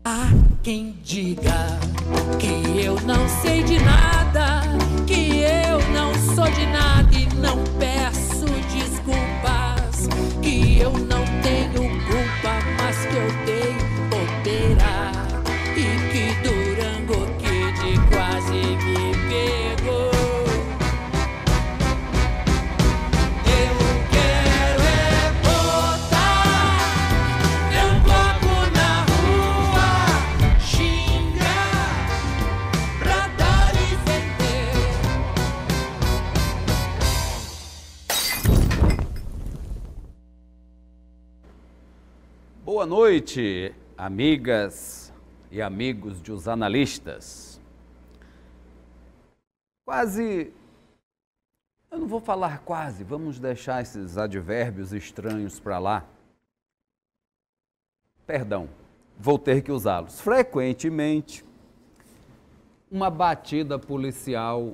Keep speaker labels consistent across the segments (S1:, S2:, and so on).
S1: Há quem diga que eu não sei de nada, que eu não sou de nada e não peço desculpas, que eu não tenho culpa, mas que eu dei bobeira e que Durango Kid quase me pegou. Eu quero é botar meu bloco na rua, xingar pra dar e vender.
S2: Boa noite, amigas e amigos dos analistas. Eu não vou falar quase, vamos deixar esses advérbios estranhos para lá. Perdão, vou ter que usá-los. Frequentemente, uma batida policial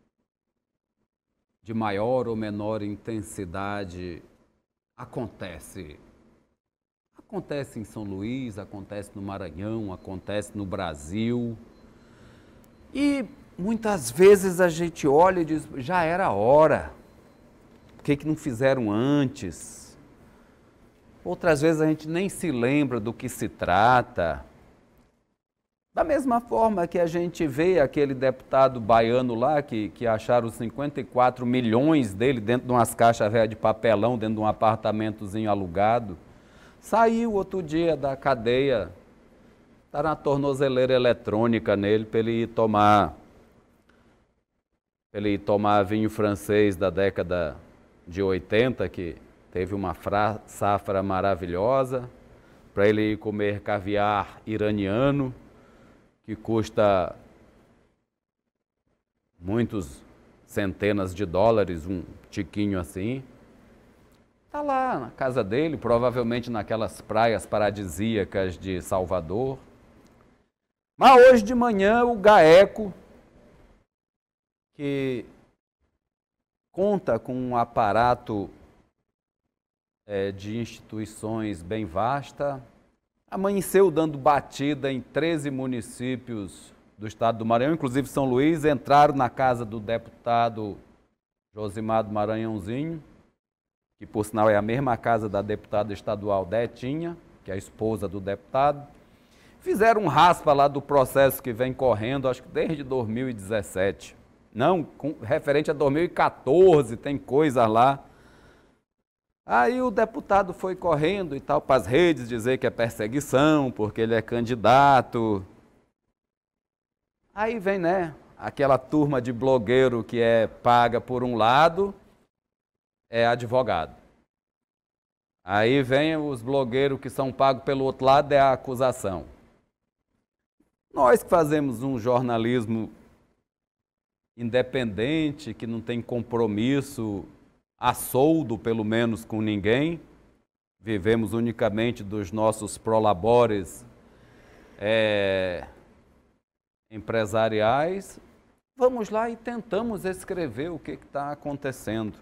S2: de maior ou menor intensidade acontece. Acontece em São Luís, acontece no Maranhão, acontece no Brasil. E muitas vezes a gente olha e diz, já era a hora. Por que não fizeram antes? Outras vezes a gente nem se lembra do que se trata. Da mesma forma que a gente vê aquele deputado baiano lá, que acharam 54 milhões dele dentro de umas caixas velhas de papelão, dentro de um apartamentozinho alugado. Saiu outro dia da cadeia, está na tornozeleira eletrônica nele para ele ir tomar vinho francês da década de 80, que teve uma safra maravilhosa, para ele ir comer caviar iraniano, que custa muitos centenas de dólares, um tiquinho assim. Está lá na casa dele, provavelmente naquelas praias paradisíacas de Salvador. Mas hoje de manhã o GAECO, que conta com um aparato de instituições bem vasta, amanheceu dando batida em 13 municípios do estado do Maranhão, inclusive São Luís, entraram na casa do deputado Josimar do Maranhãozinho, que por sinal é a mesma casa da deputada estadual Detinha, que é a esposa do deputado. Fizeram um raspa lá do processo que vem correndo, acho que desde 2017. Não, referente a 2014, tem coisa lá. Aí o deputado foi correndo e tal para as redes dizer que é perseguição, porque ele é candidato. Aí vem, né, aquela turma de blogueiro que é paga por um lado, é advogado. Aí vem os blogueiros que são pagos pelo outro lado, é a acusação. Nós que fazemos um jornalismo independente, que não tem compromisso a soldo, pelo menos, com ninguém, vivemos unicamente dos nossos prolabores empresariais, vamos lá e tentamos escrever o que está acontecendo.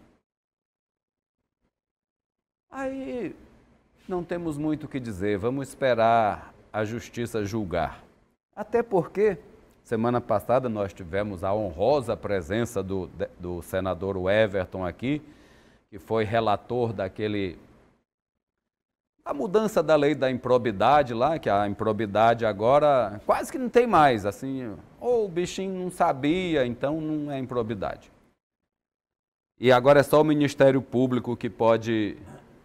S2: Aí não temos muito o que dizer, vamos esperar a justiça julgar. Até porque, semana passada, nós tivemos a honrosa presença do senador Everton aqui, que foi relator da mudança da lei da improbidade lá, que a improbidade agora quase que não tem mais, assim, ou o bichinho não sabia, então não é improbidade. E agora é só o Ministério Público que pode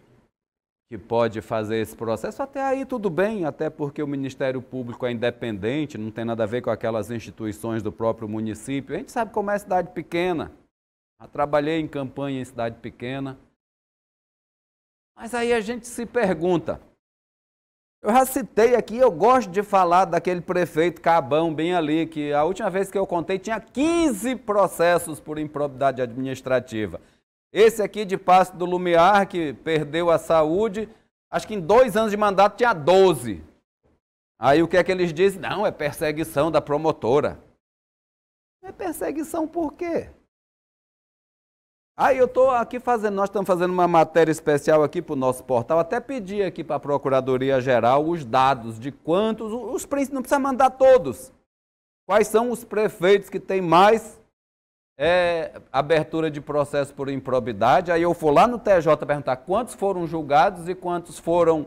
S2: fazer esse processo. Até aí tudo bem, até porque o Ministério Público é independente, não tem nada a ver com aquelas instituições do próprio município. A gente sabe como é cidade pequena. Já trabalhei em campanha em cidade pequena. Mas aí a gente se pergunta. Eu já citei aqui, eu gosto de falar daquele prefeito Cabão bem ali, que a última vez que eu contei tinha 15 processos por improbidade administrativa. Esse aqui de Passo do Lumiar, que perdeu a saúde, acho que em 2 anos de mandato tinha 12. Aí o que é que eles dizem? Não, é perseguição da promotora. É perseguição por quê? Aí eu estou aqui fazendo, nós estamos fazendo uma matéria especial aqui para o nosso portal, até pedi aqui para a Procuradoria-Geral os dados de quantos, os príncipes, não precisa mandar todos. Quais são os prefeitos que têm mais abertura de processo por improbidade? Aí eu vou lá no TJ perguntar quantos foram julgados e quantos foram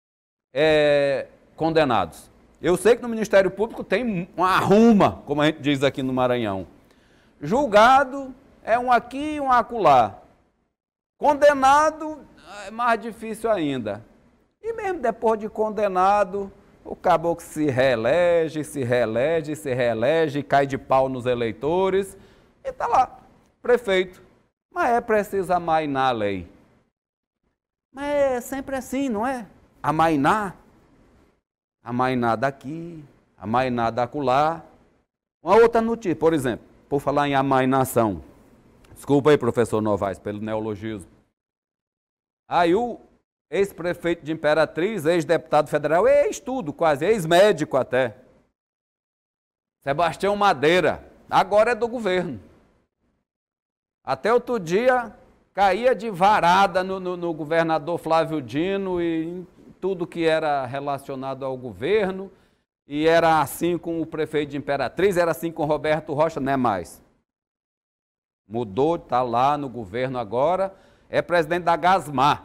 S2: condenados. Eu sei que no Ministério Público tem uma arruma, como a gente diz aqui no Maranhão. Julgado é um aqui e um acolá. Condenado é mais difícil ainda. E mesmo depois de condenado, o caboclo se reelege, se reelege, se reelege, cai de pau nos eleitores e está lá, prefeito. Mas é preciso amainar a lei. Mas é sempre assim, não é? Amainar. Amainar daqui, amainar da acolá. Uma outra notícia, por exemplo, por falar em amainação. Desculpa aí, professor Novaes, pelo neologismo. Aí o ex-prefeito de Imperatriz, ex-deputado federal, ex-tudo quase, ex-médico até, Sebastião Madeira, agora é do governo. Até outro dia caía de varada no governador Flávio Dino e em tudo que era relacionado ao governo, e era assim com o prefeito de Imperatriz, era assim com Roberto Rocha, não é mais. Mudou, está lá no governo agora, é presidente da Gasmar.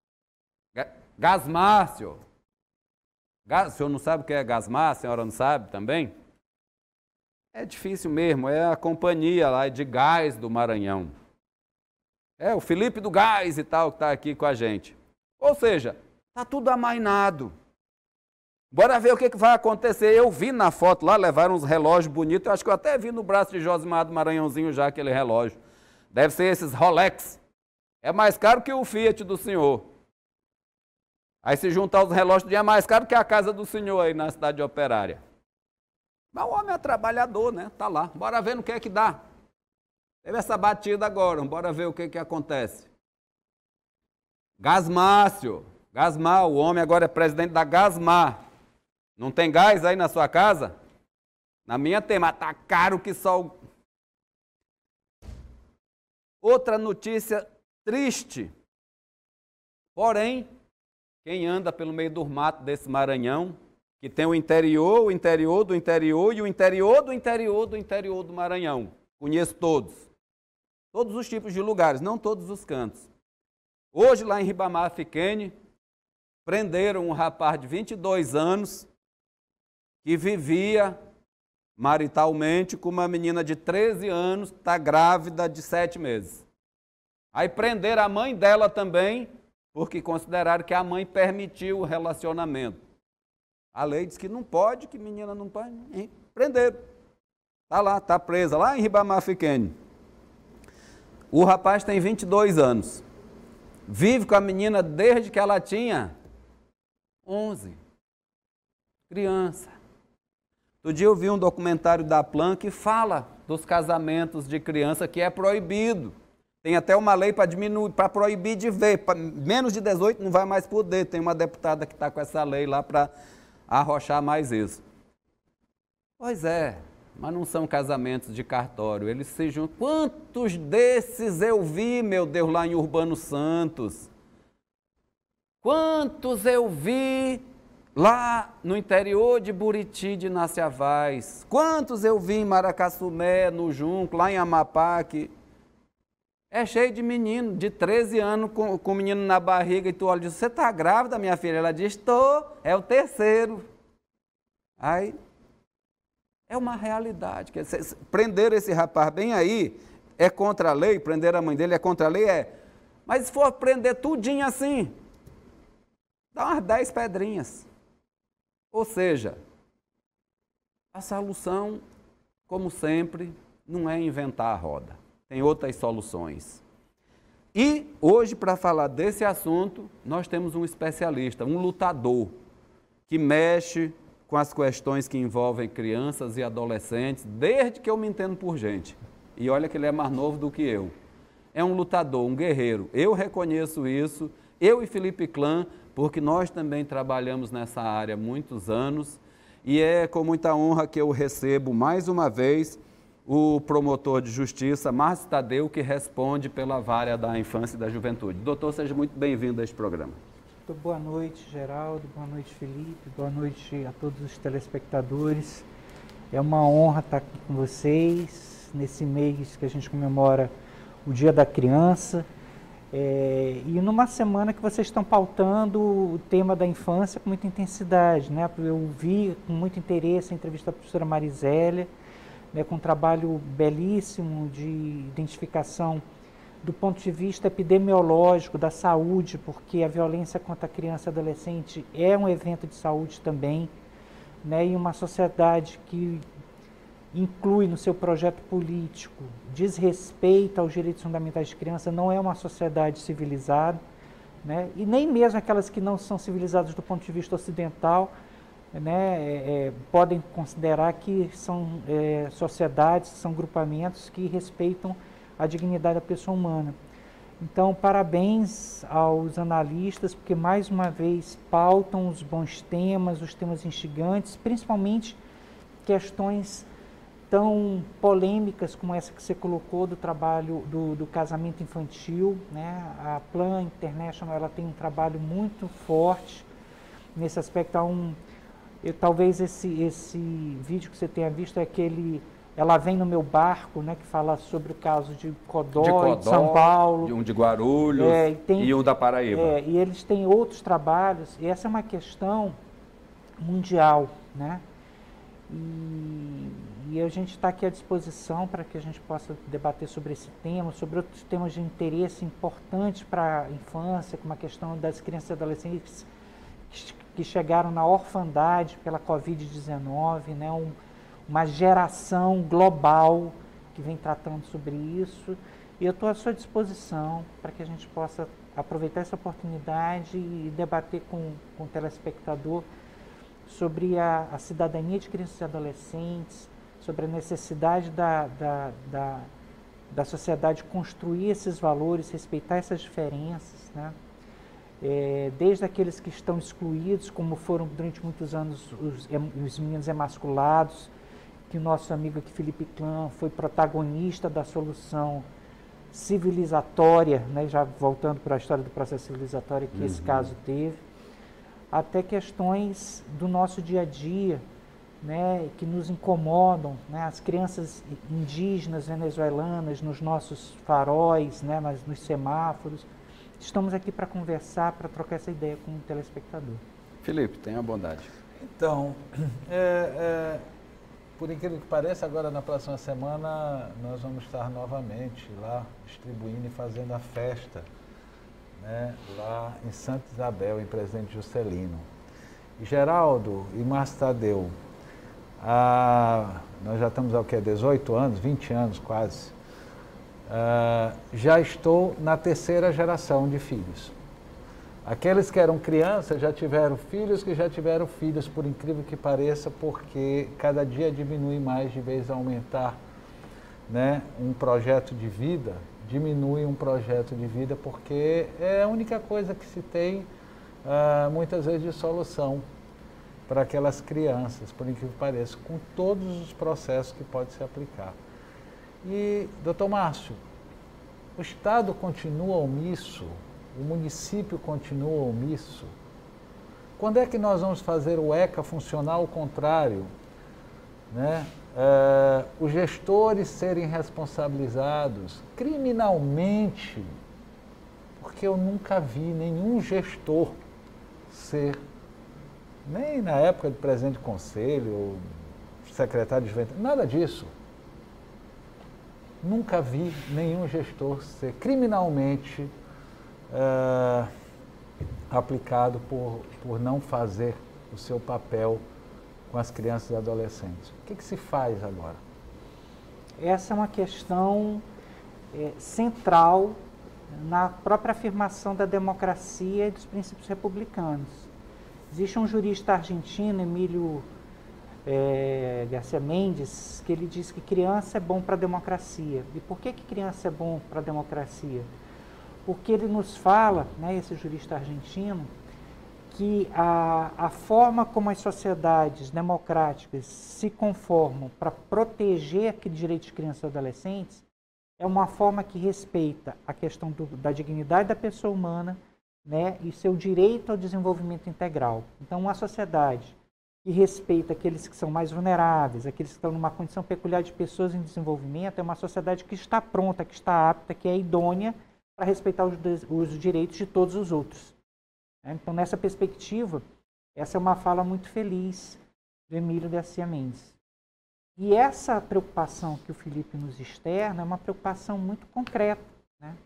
S2: Gasmar, senhor. O senhor não sabe o que é Gasmar? A senhora não sabe também? É difícil mesmo, é a companhia lá de gás do Maranhão. É o Felipe do Gás e tal, que está aqui com a gente. Ou seja, está tudo amainado. Bora ver o que vai acontecer. Eu vi na foto lá, levaram uns relógios bonitos. Eu acho que eu até vi no braço de Josimar do Maranhãozinho já aquele relógio. Deve ser esses Rolex. É mais caro que o Fiat do senhor. Aí se juntar os relógios, é mais caro que a casa do senhor aí na cidade operária. Mas o homem é trabalhador, né? Tá lá. Bora ver no que é que dá. Teve essa batida agora. Bora ver o que é que acontece. Gasmar, Gasmar, o homem agora é presidente da Gasmar. Não tem gás aí na sua casa? Na minha tem, mas tá caro que só... Outra notícia triste. Porém, quem anda pelo meio do mato desse Maranhão, que tem o interior do interior e o interior do interior do interior do Maranhão. Conheço todos. Todos os tipos de lugares, não todos os cantos. Hoje, lá em Ribamar Fiquene, prenderam um rapaz de 22 anos que vivia maritalmente com uma menina de 13 anos, está grávida de 7 meses. Aí prenderam a mãe dela também, porque consideraram que a mãe permitiu o relacionamento. A lei diz que não pode, que menina não pode. Prenderam. Está lá, está presa, lá em Ribamar Fiquene. O rapaz tem 22 anos. Vive com a menina desde que ela tinha 11. Criança. Outro dia eu vi um documentário da Plan que fala dos casamentos de criança que é proibido. Tem até uma lei para diminuir, para proibir de ver. Menos de 18 não vai mais poder. Tem uma deputada que está com essa lei lá para arrochar mais isso. Pois é, mas não são casamentos de cartório. Eles se juntam. Quantos desses eu vi, meu Deus, lá em Urbano Santos? Quantos eu vi lá no interior de Buriti, de Naciavás? Quantos eu vi em Maracassumé, no Junco, lá em Amapá, que é cheio de menino, de 13 anos, com o menino na barriga, e tu olha e diz, você está grávida, minha filha? Ela diz, estou, é o terceiro. Aí, é uma realidade. Prender esse rapaz bem aí é contra a lei, prender a mãe dele é contra a lei, mas se for prender tudinho assim, dá umas 10 pedrinhas. Ou seja, a solução, como sempre, não é inventar a roda. Tem outras soluções. E hoje, para falar desse assunto, nós temos um especialista, um lutador, que mexe com as questões que envolvem crianças e adolescentes, desde que eu me entendo por gente. E olha que ele é mais novo do que eu. É um lutador, um guerreiro. Eu reconheço isso, eu e Felipe Clã, porque nós também trabalhamos nessa área há muitos anos, e é com muita honra que eu recebo mais uma vez o promotor de justiça, Márcio Tadeu, que responde pela vara da infância e da juventude. Doutor, seja muito bem-vindo a este programa.
S3: Muito boa noite, Geraldo, boa noite, Felipe, boa noite a todos os telespectadores. É uma honra estar aqui com vocês nesse mês que a gente comemora o Dia da Criança e numa semana que vocês estão pautando o tema da infância com muita intensidade, né? Eu vi com muito interesse a entrevista da professora Marizélia, né, com um trabalho belíssimo de identificação do ponto de vista epidemiológico da saúde, porque a violência contra a criança e adolescente é um evento de saúde também, né, e uma sociedade que inclui no seu projeto político desrespeito aos direitos fundamentais de criança não é uma sociedade civilizada, né, e nem mesmo aquelas que não são civilizadas do ponto de vista ocidental, né, podem considerar que são sociedades, são grupamentos que respeitam a dignidade da pessoa humana. Então, parabéns aos analistas, porque mais uma vez pautam os bons temas, os temas instigantes, principalmente questões tão polêmicas como essa que você colocou do trabalho do casamento infantil, né? A Plan International, ela tem um trabalho muito forte nesse aspecto. Talvez esse vídeo que você tenha visto é aquele Ela Vem no Meu Barco, né, que fala sobre o caso de Codó, de São Paulo.
S2: Um de Guarulhos e um da Paraíba.
S3: E eles têm outros trabalhos, e essa é uma questão mundial, né? E a gente está aqui à disposição para que a gente possa debater sobre esse tema, sobre outros temas de interesse importantes para a infância, como a questão das crianças e adolescentes que chegaram na orfandade pela Covid-19, né? Uma geração global que vem tratando sobre isso. E eu estou à sua disposição para que a gente possa aproveitar essa oportunidade e debater com o telespectador sobre a cidadania de crianças e adolescentes, sobre a necessidade da sociedade construir esses valores, respeitar essas diferenças, né? Desde aqueles que estão excluídos, como foram durante muitos anos os meninos emasculados, que o nosso amigo aqui, Felipe Clã, foi protagonista da solução civilizatória, né, já voltando para a história do processo civilizatório que esse caso teve, até questões do nosso dia a dia, né, que nos incomodam, né, as crianças indígenas venezuelanas nos nossos faróis, né, nos semáforos. Estamos aqui para conversar, para trocar essa ideia com o telespectador.
S2: Felipe, tenha a bondade.
S4: Então, por incrível que pareça, agora na próxima semana nós vamos estar novamente lá distribuindo e fazendo a festa, né, lá em Santa Isabel, em Presidente Juscelino. E Geraldo e Márcio Tadeu, nós já estamos há 18 anos, 20 anos quase, já estou na terceira geração de filhos. Aqueles que eram crianças já tiveram filhos que já tiveram filhos, por incrível que pareça, porque cada dia diminui mais de vez a aumentar, né, um projeto de vida, diminui um projeto de vida, porque é a única coisa que se tem, muitas vezes, de solução para aquelas crianças, por incrível que pareça, com todos os processos que pode se aplicar. E, doutor Márcio, o Estado continua omisso, o município continua omisso. Quando é que nós vamos fazer o ECA funcionar ao contrário, né? Os gestores serem responsabilizados criminalmente, porque eu nunca vi nenhum gestor ser, nem na época de presidente de conselho, ou secretário de juventude, nada disso. Nunca vi nenhum gestor ser criminalmente aplicado por não fazer o seu papel com as crianças e adolescentes. O que se faz agora?
S3: Essa é uma questão central na própria afirmação da democracia e dos princípios republicanos. Existe um jurista argentino, Emílio Garcia Mendes, que ele diz que criança é bom para a democracia. E por que criança é bom para a democracia? Porque ele nos fala, né, esse jurista argentino, que a forma como as sociedades democráticas se conformam para proteger aquele direito de crianças e adolescentes é uma forma que respeita a questão da dignidade da pessoa humana, né, e seu direito ao desenvolvimento integral. Então, uma sociedade que respeita aqueles que são mais vulneráveis, aqueles que estão numa condição peculiar de pessoas em desenvolvimento, é uma sociedade que está pronta, que está apta, que é idônea para respeitar os direitos de todos os outros. Então, nessa perspectiva, essa é uma fala muito feliz do Emílio Garcia Mendes. E essa preocupação que o Felipe nos externa é uma preocupação muito concreta, né?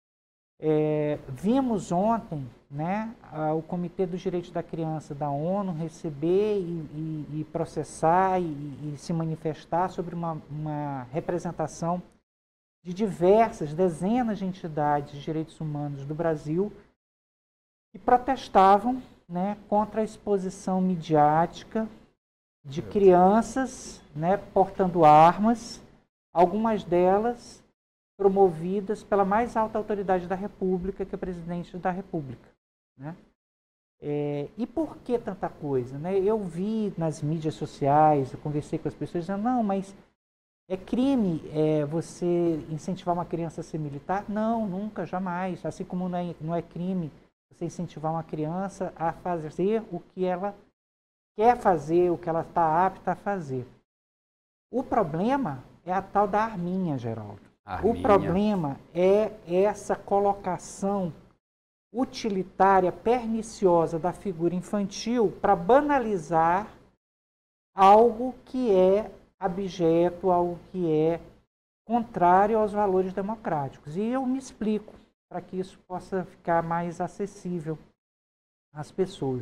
S3: Vimos ontem, né, o Comitê dos Direitos da Criança da ONU receber e processar e se manifestar sobre uma representação de diversas, dezenas de entidades de direitos humanos do Brasil que protestavam, né, contra a exposição midiática de crianças, né, portando armas, algumas delas promovidas pela mais alta autoridade da República, que é o presidente da República, né? E por que tanta coisa, né? Eu vi nas mídias sociais, eu conversei com as pessoas dizendo, não, mas é crime você incentivar uma criança a ser militar? Não, nunca, jamais. Assim como não é crime você incentivar uma criança a fazer o que ela quer fazer, o que ela está apta a fazer. O problema é a tal da arminha, Geraldo. O problema é essa colocação utilitária, perniciosa da figura infantil para banalizar algo que é abjeto, algo que é contrário aos valores democráticos. E eu me explico para que isso possa ficar mais acessível às pessoas.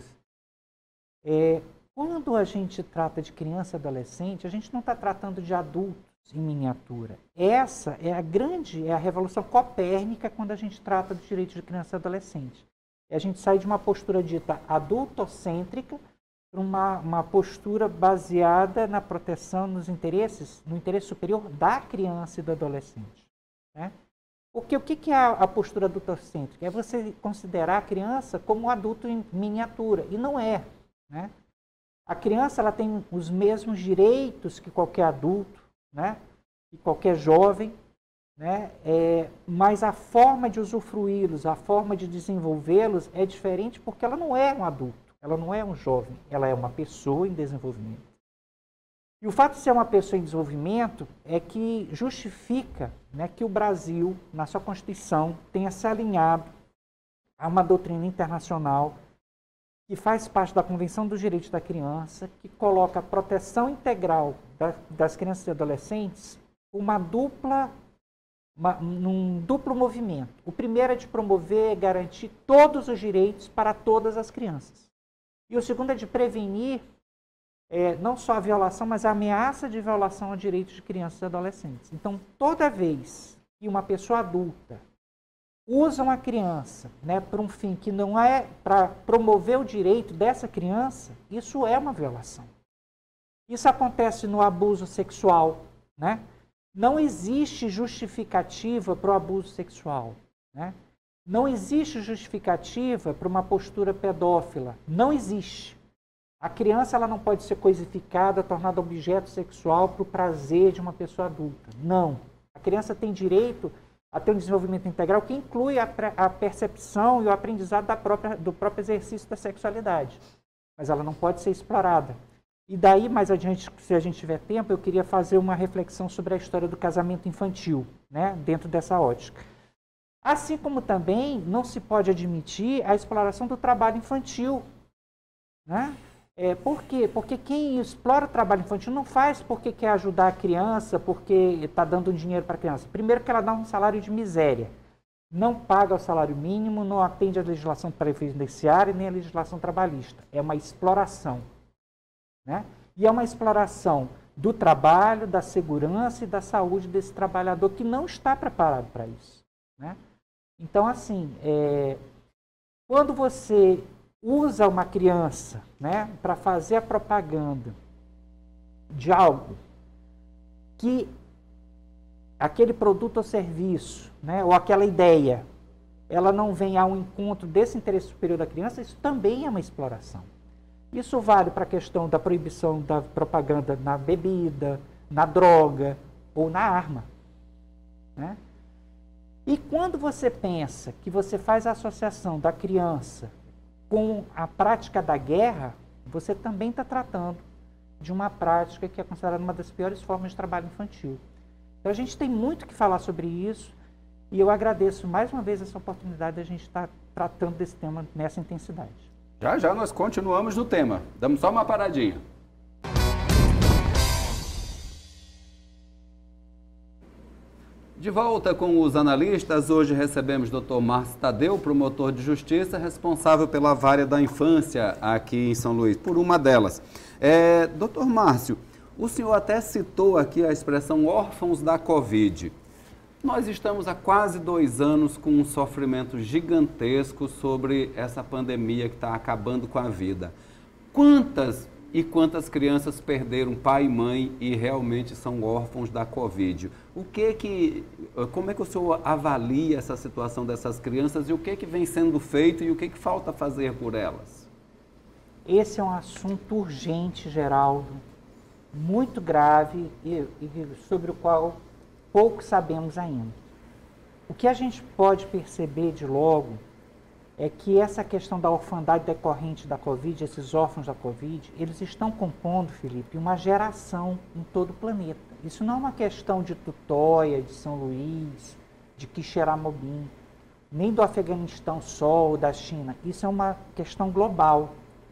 S3: Quando a gente trata de criança e adolescente, a gente não está tratando de adultos em miniatura. Essa é a revolução copérnica quando a gente trata dos direitos de criança e adolescente. A gente sai de uma postura dita adultocêntrica para uma postura baseada na proteção no interesse superior da criança e do adolescente, né? Porque o que é a postura adultocêntrica? É você considerar a criança como um adulto em miniatura, e não é, né? A criança ela tem os mesmos direitos que qualquer adulto, né? E qualquer jovem, né? Mas a forma de usufruí-los, a forma de desenvolvê-los é diferente porque ela não é um adulto, ela não é um jovem, ela é uma pessoa em desenvolvimento. E o fato de ser uma pessoa em desenvolvimento é que justifica, né, que o Brasil, na sua Constituição, tenha se alinhado a uma doutrina internacional que faz parte da Convenção dos Direitos da Criança, que coloca a proteção integral das crianças e adolescentes num duplo movimento. O primeiro é de promover e garantir todos os direitos para todas as crianças. E o segundo é de prevenir não só a violação, mas a ameaça de violação a direitos de crianças e adolescentes. Então, toda vez que uma pessoa adulta usa uma criança, né, para um fim que não é para promover o direito dessa criança, isso é uma violação. Isso acontece no abuso sexual, né? Não existe justificativa para o abuso sexual, né? Não existe justificativa para uma postura pedófila. Não existe. A criança ela não pode ser coisificada, tornada objeto sexual para o prazer de uma pessoa adulta. Não. A criança tem direito a ter um desenvolvimento integral que inclui a percepção e o aprendizado do próprio exercício da sexualidade. Mas ela não pode ser explorada. E daí, mais adiante, se a gente tiver tempo, eu queria fazer uma reflexão sobre a história do casamento infantil, né, dentro dessa ótica. Assim como também não se pode admitir a exploração do trabalho infantil, né? Por quê? Porque quem explora o trabalho infantil não faz porque quer ajudar a criança, porque está dando dinheiro para a criança. Primeiro que ela dá um salário de miséria. Não paga o salário mínimo, não atende a legislação previdenciária nem a legislação trabalhista. É uma exploração, né? E é uma exploração do trabalho, da segurança e da saúde desse trabalhador que não está preparado para isso, né? Então, assim, quando você usa uma criança, né, para fazer a propaganda de algo que aquele produto ou serviço, né, ou aquela ideia ela não vem ao encontro desse interesse superior da criança, isso também é uma exploração. Isso vale para a questão da proibição da propaganda na bebida, na droga ou na arma, né? E quando você pensa que você faz a associação da criança com a prática da guerra, você também está tratando de uma prática que é considerada uma das piores formas de trabalho infantil. Então a gente tem muito que falar sobre isso e eu agradeço mais uma vez essa oportunidade de a gente estar tratando desse tema nessa intensidade.
S2: Já já nós continuamos no tema. Damos só uma paradinha. De volta com os analistas, hoje recebemos o Dr. Márcio Tadeu, promotor de justiça, responsável pela vara da infância aqui em São Luís, por uma delas. Dr. Márcio, o senhor até citou aqui a expressão órfãos da Covid. Nós estamos há quase 2 anos com um sofrimento gigantesco sobre essa pandemia que está acabando com a vida. Quantas crianças perderam pai e mãe e realmente são órfãos da Covid? Como é que o senhor avalia essa situação dessas crianças e o que vem sendo feito e o que falta fazer por elas?
S3: Esse é um assunto urgente, Geraldo, muito grave e sobre o qual pouco sabemos ainda. O que a gente pode perceber de logo é que essa questão da orfandade decorrente da Covid, esses órfãos da Covid, eles estão compondo, Felipe, uma geração em todo o planeta. Isso não é uma questão de Tutóia, de São Luís, de Quixeramobim, nem do Afeganistão só ou da China. Isso é uma questão global.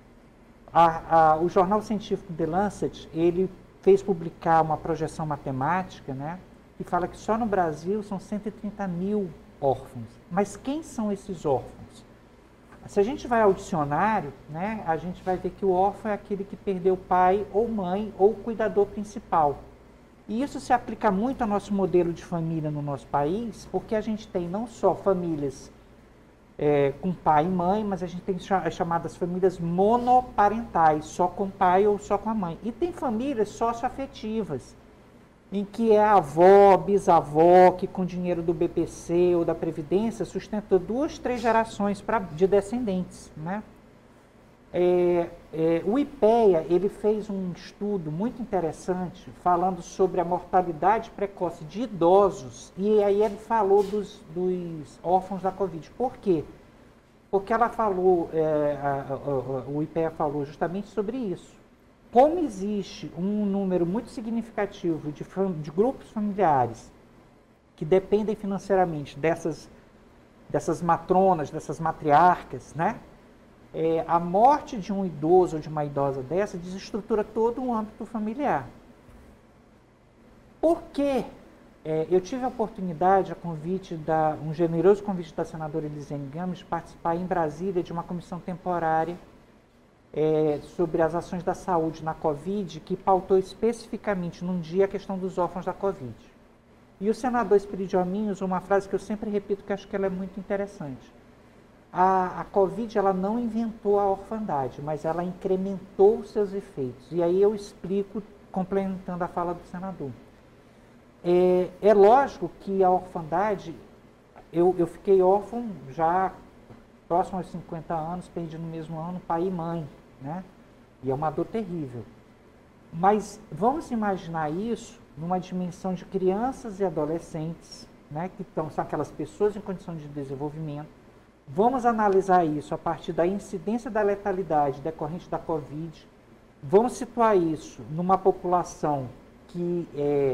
S3: O jornal científico The Lancet, ele fez publicar uma projeção matemática, né, que fala que só no Brasil são 130 mil órfãos. Mas quem são esses órfãos? Se a gente vai ao dicionário, né, a gente vai ver que o órfão é aquele que perdeu pai ou mãe ou cuidador principal. E isso se aplica muito ao nosso modelo de família no nosso país, porque a gente tem não só famílias com pai e mãe, mas a gente tem as chamadas famílias monoparentais, só com pai ou só com a mãe. E tem famílias socioafetivas, em que é a avó, bisavó, que com dinheiro do BPC ou da Previdência sustentou 2, 3 gerações de descendentes, né? O IPEA, ele fez um estudo muito interessante falando sobre a mortalidade precoce de idosos, e aí ele falou dos órfãos da Covid. Por quê? Porque ela falou, o IPEA falou justamente sobre isso. Como existe um número muito significativo de grupos familiares que dependem financeiramente dessas matronas, dessas matriarcas, né? A morte de um idoso ou de uma idosa dessa desestrutura todo o âmbito familiar. Por quê? Eu tive a oportunidade, um generoso convite da senadora Elisiane Gama, de participar em Brasília de uma comissão temporária sobre as ações da saúde na Covid, que pautou especificamente num dia a questão dos órfãos da Covid. E o senador Espírito usou uma frase que eu sempre repito, que acho que ela é muito interessante. A Covid, ela não inventou a orfandade, mas ela incrementou os seus efeitos. E aí eu explico, complementando a fala do senador. É lógico que a orfandade, eu fiquei órfão já próximo aos 50 anos, perdi no mesmo ano pai e mãe, né? E é uma dor terrível. Mas vamos imaginar isso numa dimensão de crianças e adolescentes, né? Que são aquelas pessoas em condição de desenvolvimento. Vamos analisar isso a partir da incidência da letalidade decorrente da Covid. Vamos situar isso numa população que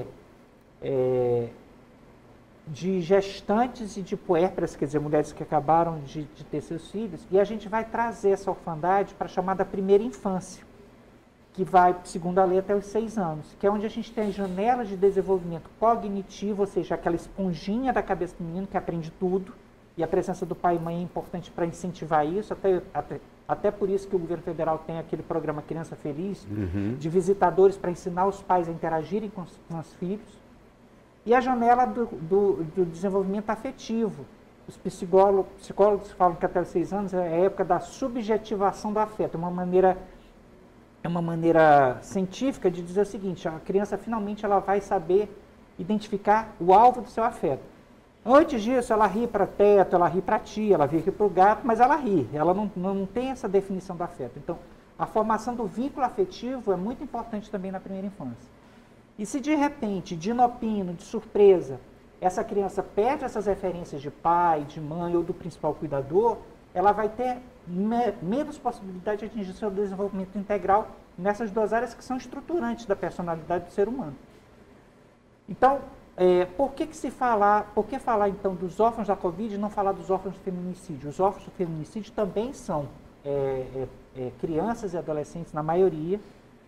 S3: de gestantes e de puérperas, quer dizer, mulheres que acabaram de ter seus filhos, e a gente vai trazer essa orfandade para a chamada primeira infância, que vai, segundo a lei, até os 6 anos, que é onde a gente tem janelas de desenvolvimento cognitivo, ou seja, aquela esponjinha da cabeça do menino que aprende tudo, e a presença do pai e mãe é importante para incentivar isso, até por isso que o governo federal tem aquele programa Criança Feliz, de visitadores para ensinar os pais a interagirem com os filhos. E a janela do desenvolvimento afetivo. Os psicólogos falam que até os 6 anos é a época da subjetivação do afeto. É uma maneira científica de dizer o seguinte: a criança finalmente ela vai saber identificar o alvo do seu afeto. Antes disso, ela ri para teto, ela ri para tia, ela ri para o gato, mas ela ri, ela não tem essa definição do afeto. Então, a formação do vínculo afetivo é muito importante também na primeira infância. E se de repente, de inopino, de surpresa, essa criança perde essas referências de pai, de mãe ou do principal cuidador, ela vai ter menos possibilidade de atingir seu desenvolvimento integral nessas duas áreas que são estruturantes da personalidade do ser humano. Então, por que falar então dos órfãos da Covid e não falar dos órfãos do feminicídio? Os órfãos do feminicídio também são crianças e adolescentes, na maioria,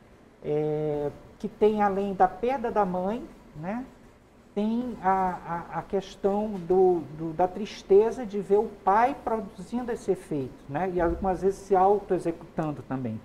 S3: que tem, além da perda da mãe, né, tem a questão da tristeza de ver o pai produzindo esse efeito, né, e algumas vezes se auto-executando também.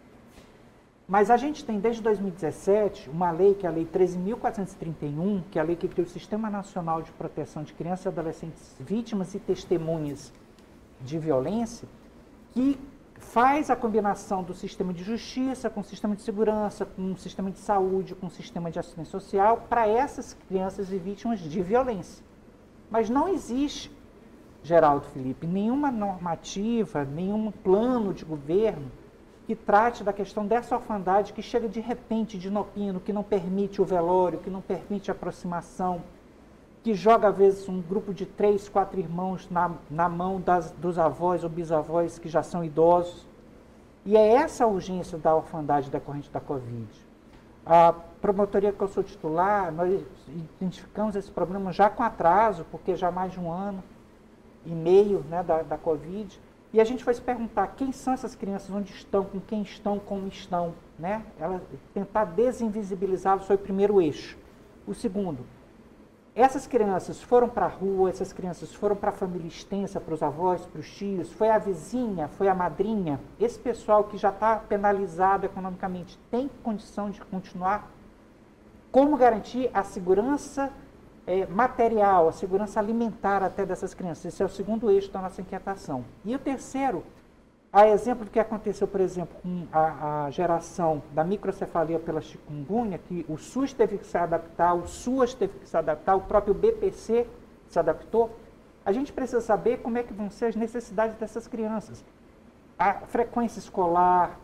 S3: Mas a gente tem, desde 2017, uma lei, que é a Lei 13.431, que é a lei que cria o Sistema Nacional de Proteção de Crianças e Adolescentes Vítimas e Testemunhas de Violência, que faz a combinação do sistema de justiça com o sistema de segurança, com o sistema de saúde, com o sistema de assistência social para essas crianças e vítimas de violência. Mas não existe, Geraldo, Felipe, nenhuma normativa, nenhum plano de governo que trate da questão dessa orfandade que chega de repente, de inopino, que não permite o velório, que não permite a aproximação, que joga, às vezes, um grupo de 3, 4 irmãos na mão dos avós ou bisavós que já são idosos. E é essa a urgência da orfandade decorrente da Covid. A promotoria que eu sou titular, nós identificamos esse problema já com atraso, porque já há mais de 1 ano e meio, né, da Covid. E a gente foi se perguntar quem são essas crianças, onde estão, com quem estão, como estão, né? Tentar desinvisibilizá-los foi o primeiro eixo. O segundo, essas crianças foram para a rua, essas crianças foram para a família extensa, para os avós, para os tios, foi a vizinha, foi a madrinha. Esse pessoal que já está penalizado economicamente tem condição de continuar? Como garantir a segurança material, a segurança alimentar até dessas crianças? Esse é o segundo eixo da nossa inquietação. E o terceiro, a exemplo do que aconteceu, por exemplo, com a geração da microcefalia pela chikungunya, que o SUS teve que se adaptar, o SUAS teve que se adaptar, o próprio BPC se adaptou. A gente precisa saber como é que vão ser as necessidades dessas crianças. A frequência escolar,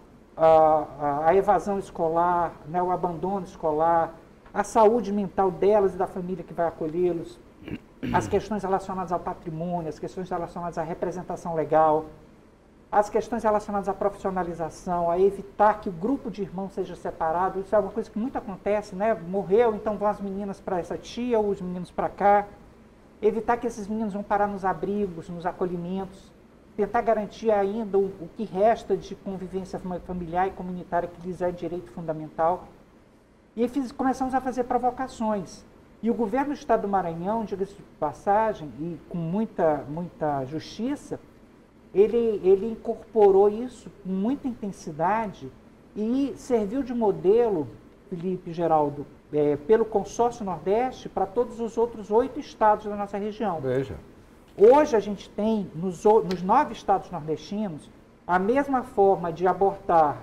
S3: a evasão escolar, né, o abandono escolar, a saúde mental delas e da família que vai acolhê-los, as questões relacionadas ao patrimônio, as questões relacionadas à representação legal, as questões relacionadas à profissionalização, a evitar que o grupo de irmãos seja separado. Isso é uma coisa que muito acontece, né? Morreu, então vão as meninas para essa tia ou os meninos para cá. Evitar que esses meninos vão parar nos abrigos, nos acolhimentos. Tentar garantir ainda o que resta de convivência familiar e comunitária que lhes é direito fundamental. E começamos a fazer provocações. E o governo do Estado do Maranhão, diga-se de passagem, e com muita justiça, ele incorporou isso com muita intensidade e serviu de modelo, Felipe e Geraldo, pelo Consórcio Nordeste para todos os outros 8 estados da nossa região.
S4: Veja.
S3: Hoje a gente tem, nos 9 estados nordestinos, a mesma forma de abordar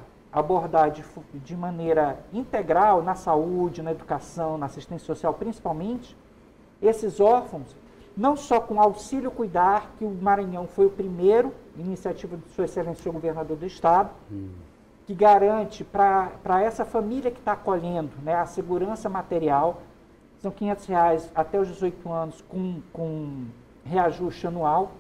S3: de maneira integral na saúde, na educação, na assistência social, principalmente, esses órfãos, não só com auxílio cuidar, que o Maranhão foi o primeiro, iniciativa de Sua Excelência o Governador do Estado, que garante para essa família que está acolhendo, né, a segurança material, são R$500 até os 18 anos com reajuste anual,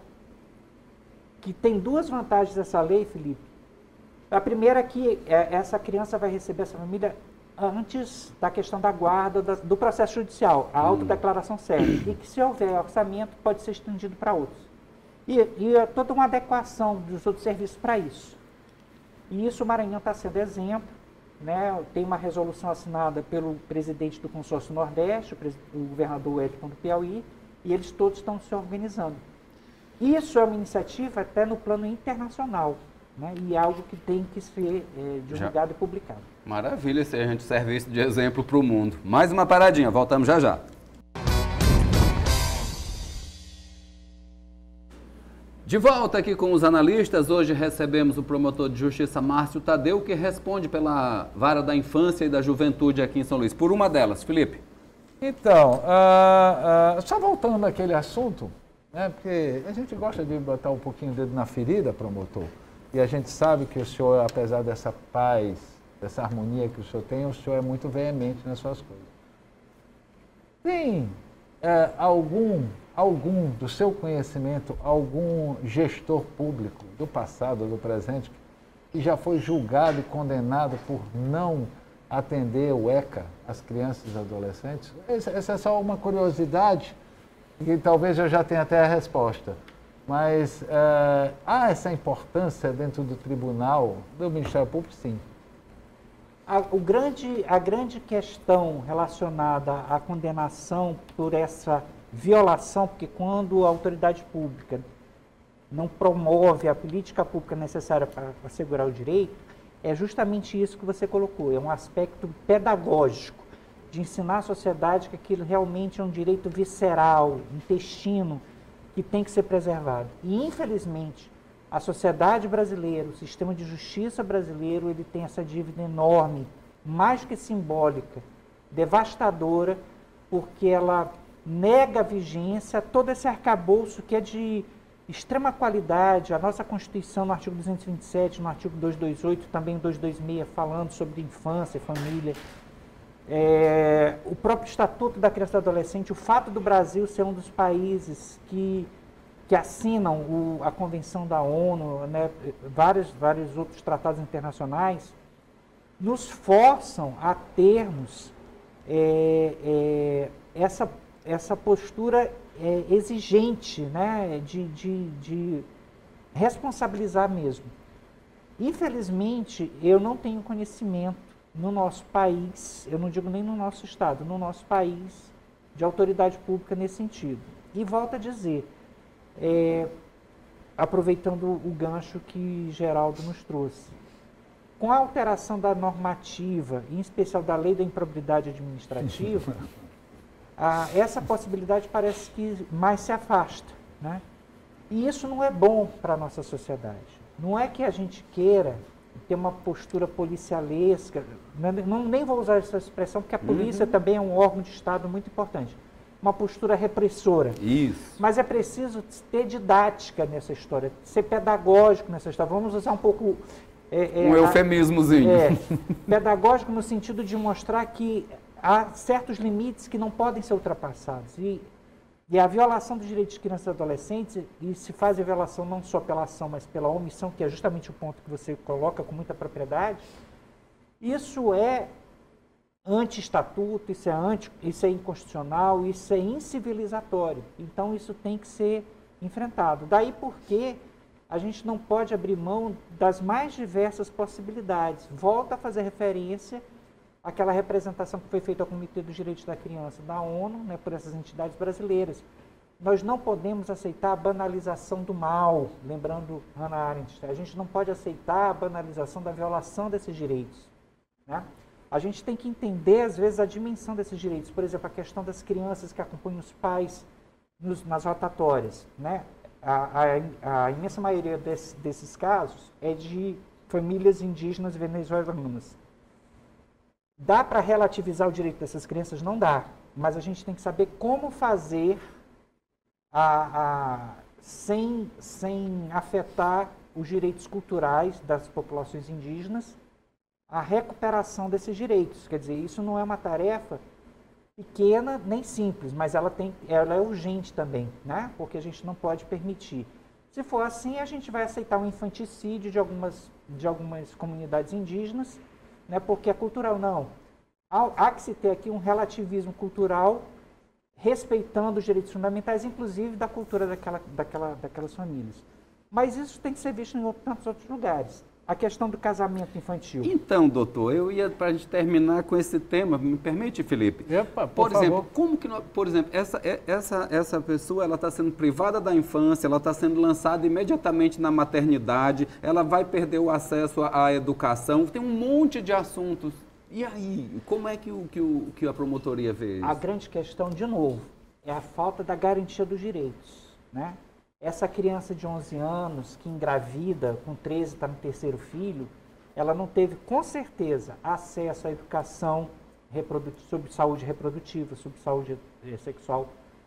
S3: que tem 2 vantagens dessa lei, Felipe. A primeira é que essa criança vai receber, essa família, antes da questão da guarda, do processo judicial, a autodeclaração serve, e que se houver orçamento pode ser estendido para outros. E é toda uma adequação dos outros serviços para isso. E isso o Maranhão está sendo exemplo, né? Tem uma resolução assinada pelo presidente do Consórcio Nordeste, o governador Wellington do Piauí, e eles todos estão se organizando. Isso é uma iniciativa até no plano internacional, né? E é algo que tem que ser divulgado e publicado.
S2: Maravilha, se a gente serve isso de exemplo para o mundo. Mais uma paradinha, voltamos já já. De volta aqui com os analistas, hoje recebemos o promotor de justiça Márcio Tadeu, que responde pela Vara da Infância e da Juventude aqui em São Luís. Por uma delas, Felipe.
S4: Então, só voltando àquele assunto, né, porque a gente gosta de botar um pouquinho o dedo na ferida, promotor, e a gente sabe que o senhor, apesar dessa paz, dessa harmonia que o senhor tem, o senhor é muito veemente nas suas coisas. Tem algum do seu conhecimento, algum gestor público do passado ou do presente que já foi julgado e condenado por não atender o ECA às crianças e adolescentes? Essa é só uma curiosidade, e talvez eu já tenha até a resposta. Mas há essa importância dentro do tribunal, do Ministério Público, sim.
S3: A grande questão relacionada à condenação por essa violação, porque quando a autoridade pública não promove a política pública necessária para assegurar o direito, é justamente isso que você colocou, é um aspecto pedagógico, de ensinar à sociedade que aquilo realmente é um direito visceral, intestino, que tem que ser preservado. E, infelizmente, a sociedade brasileira, o sistema de justiça brasileiro, ele tem essa dívida enorme, mais que simbólica, devastadora, porque ela nega a vigência a todo esse arcabouço que é de extrema qualidade. A nossa Constituição, no artigo 227, no artigo 228, também 226, falando sobre infância e família. O próprio Estatuto da Criança e do Adolescente, o fato do Brasil ser um dos países que assinam a Convenção da ONU, né, vários outros tratados internacionais, nos forçam a termos essa postura exigente, né, de responsabilizar mesmo. Infelizmente, eu não tenho conhecimento no nosso país, eu não digo nem no nosso estado, no nosso país, de autoridade pública nesse sentido. E volto a dizer, aproveitando o gancho que Geraldo nos trouxe, com a alteração da normativa, em especial da lei da improbidade administrativa, essa possibilidade parece que mais se afasta, né? E isso não é bom para a nossa sociedade. Não é que a gente queira ter uma postura policialesca, nem vou usar essa expressão, porque a polícia também é um órgão de Estado muito importante, uma postura repressora.
S2: Isso.
S3: Mas é preciso ter didática nessa história, ser pedagógico nessa história. Vamos usar um pouco...
S2: um eufemismozinho.
S3: Pedagógico no sentido de mostrar que há certos limites que não podem ser ultrapassados. E a violação dos direitos de crianças e adolescentes, e se faz a violação não só pela ação, mas pela omissão, que é justamente o ponto que você coloca com muita propriedade, isso é anti-estatuto, isso é inconstitucional, isso é incivilizatório. Então, isso tem que ser enfrentado. Daí porque a gente não pode abrir mão das mais diversas possibilidades. Volta a fazer referência àquela representação que foi feita ao Comitê dos Direitos da Criança da ONU, né, por essas entidades brasileiras. Nós não podemos aceitar a banalização do mal, lembrando Hannah Arendt. A gente não pode aceitar a banalização da violação desses direitos, né? A gente tem que entender, às vezes, a dimensão desses direitos. Por exemplo, a questão das crianças que acompanham os pais nas rotatórias, né? A imensa maioria desses casos é de famílias indígenas venezuelanas. Dá para relativizar o direito dessas crianças? Não dá. Mas a gente tem que saber como fazer sem afetar os direitos culturais das populações indígenas, a recuperação desses direitos. Quer dizer, isso não é uma tarefa pequena nem simples, mas ela é urgente também, né? Porque a gente não pode permitir. Se for assim, a gente vai aceitar o infanticídio de algumas comunidades indígenas, né? Porque é cultural. Não. Há que se ter aqui um relativismo cultural, respeitando os direitos fundamentais, inclusive da cultura daquelas famílias. Mas isso tem que ser visto em tantos outros lugares. A questão do casamento infantil.
S2: Então, doutor, eu ia para a gente terminar com esse tema, me permite, Felipe?
S4: Epa,
S2: por exemplo, como que, por exemplo, essa pessoa, ela está sendo privada da infância, ela está sendo lançada imediatamente na maternidade, ela vai perder o acesso à educação, tem um monte de assuntos. E aí, como é que a promotoria vê isso?
S3: A grande questão, de novo, é a falta da garantia dos direitos, né? Essa criança de 11 anos que engravida, com 13 está no terceiro filho, ela não teve, com certeza, acesso à educação, sobre saúde reprodutiva, sobre saúde sexual.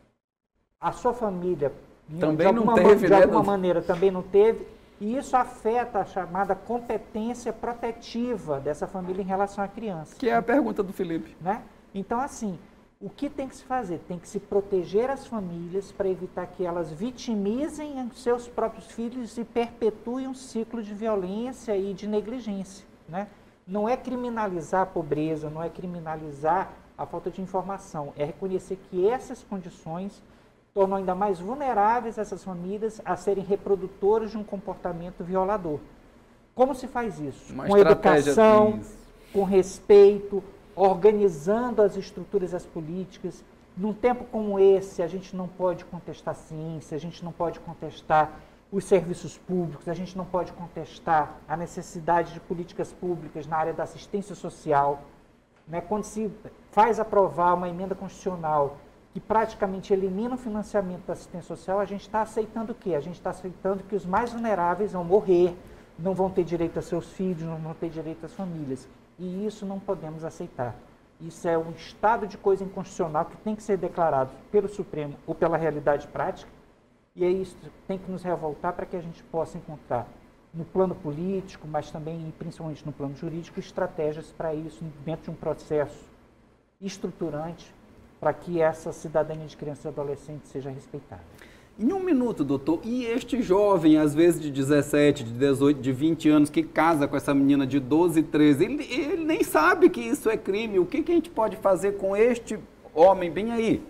S3: A sua família,
S2: também de alguma
S3: maneira, também não teve, e isso afeta a chamada competência protetiva dessa família em relação à criança.
S2: Que é a pergunta do Felipe.
S3: Né? Então, assim, o que tem que se fazer? Tem que se proteger as famílias para evitar que elas vitimizem os seus próprios filhos e perpetuem um ciclo de violência e de negligência. Né? Não é criminalizar a pobreza, não é criminalizar a falta de informação, é reconhecer que essas condições tornam ainda mais vulneráveis essas famílias a serem reprodutoras de um comportamento violador. Como se faz isso? Com educação, com respeito, organizando as estruturas e as políticas. Num tempo como esse, a gente não pode contestar a ciência, a gente não pode contestar os serviços públicos, a gente não pode contestar a necessidade de políticas públicas na área da assistência social. Né? Quando se faz aprovar uma emenda constitucional que praticamente elimina o financiamento da assistência social, a gente está aceitando o quê? A gente está aceitando que os mais vulneráveis vão morrer, não vão ter direito a seus filhos, não vão ter direito às famílias. E isso não podemos aceitar. Isso é um estado de coisa inconstitucional que tem que ser declarado pelo Supremo ou pela realidade prática, e é isso que tem que nos revoltar para que a gente possa encontrar, no plano político, mas também e principalmente no plano jurídico, estratégias para isso dentro de um processo estruturante para que essa cidadania de crianças e adolescentes seja respeitada.
S2: Em um minuto, doutor, e este jovem, às vezes de 17, de 18, de 20 anos, que casa com essa menina de 12, 13, ele nem sabe que isso é crime. O que a gente pode fazer com este homem bem aí?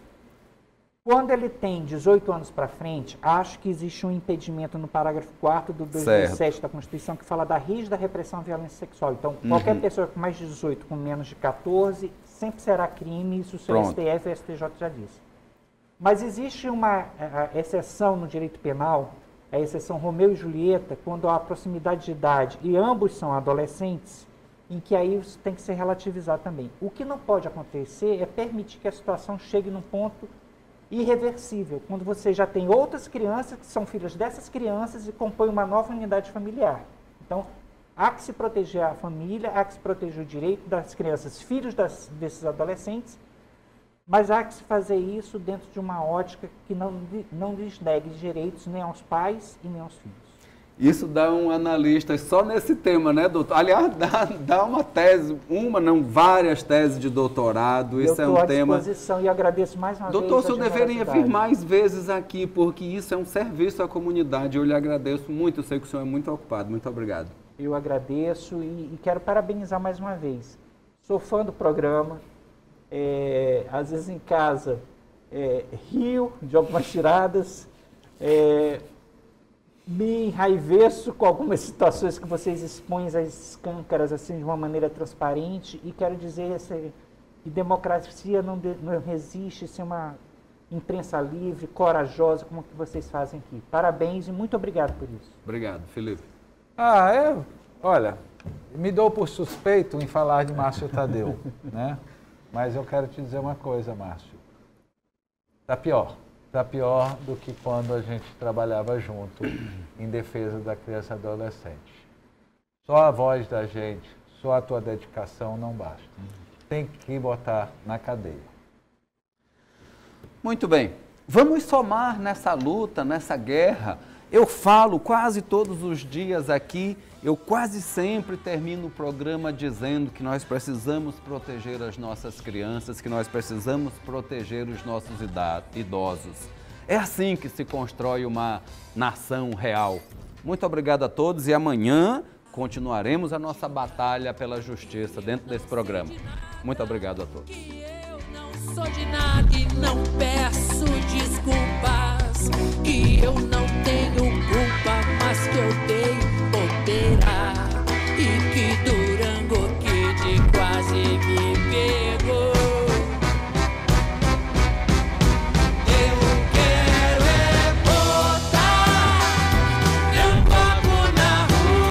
S3: Quando ele tem 18 anos para frente, acho que existe um impedimento no parágrafo 4º do 217 da Constituição que fala da rígida repressão à violência sexual. Então, qualquer pessoa com mais de 18, com menos de 14, sempre será crime, isso o seu STF e o STJ já disse. Mas existe uma exceção no direito penal, a exceção Romeu e Julieta, quando há proximidade de idade e ambos são adolescentes, em que aí isso tem que ser relativizado também. O que não pode acontecer é permitir que a situação chegue num ponto irreversível, quando você já tem outras crianças que são filhas dessas crianças e compõem uma nova unidade familiar. Então, há que se proteger a família, há que se proteger o direito das crianças, filhos desses adolescentes, mas há que se fazer isso dentro de uma ótica que não lhes negue direitos nem aos pais e nem aos filhos.
S2: Isso dá um analista só nesse tema, né, doutor? Aliás, dá uma tese, várias teses de doutorado. Isso é um tema.
S3: Eu estou à disposição e agradeço mais uma vez.
S2: Doutor, o senhor deveria vir mais vezes aqui, porque isso é um serviço à comunidade. Eu lhe agradeço muito, eu sei que o senhor é muito ocupado. Muito obrigado.
S3: Eu agradeço e quero parabenizar mais uma vez. Sou fã do programa. Às vezes em casa rio de algumas tiradas. Me enraiveço com algumas situações que vocês expõem às escâncaras assim, de uma maneira transparente, e quero dizer que democracia não resiste sem uma imprensa livre, corajosa, como que vocês fazem aqui. Parabéns e muito obrigado por isso.
S2: Obrigado, Felipe.
S4: Olha, me dou por suspeito em falar de Márcio Tadeu, né? Mas eu quero te dizer uma coisa, Márcio. Está pior do que quando a gente trabalhava junto em defesa da criança e adolescente. Só a voz da gente, só a tua dedicação não basta. Tem que botar na cadeia.
S2: Muito bem. Vamos somar nessa luta, nessa guerra. Eu falo quase todos os dias aqui, eu quase sempre termino o programa dizendo que nós precisamos proteger as nossas crianças, que nós precisamos proteger os nossos idosos. É assim que se constrói uma nação real. Muito obrigado a todos e amanhã continuaremos a nossa batalha pela justiça dentro desse programa. Muito obrigado a todos.
S1: Eu não sou de nada e não peço desculpas, que eu não tenho culpa, mas que eu tenho poderá.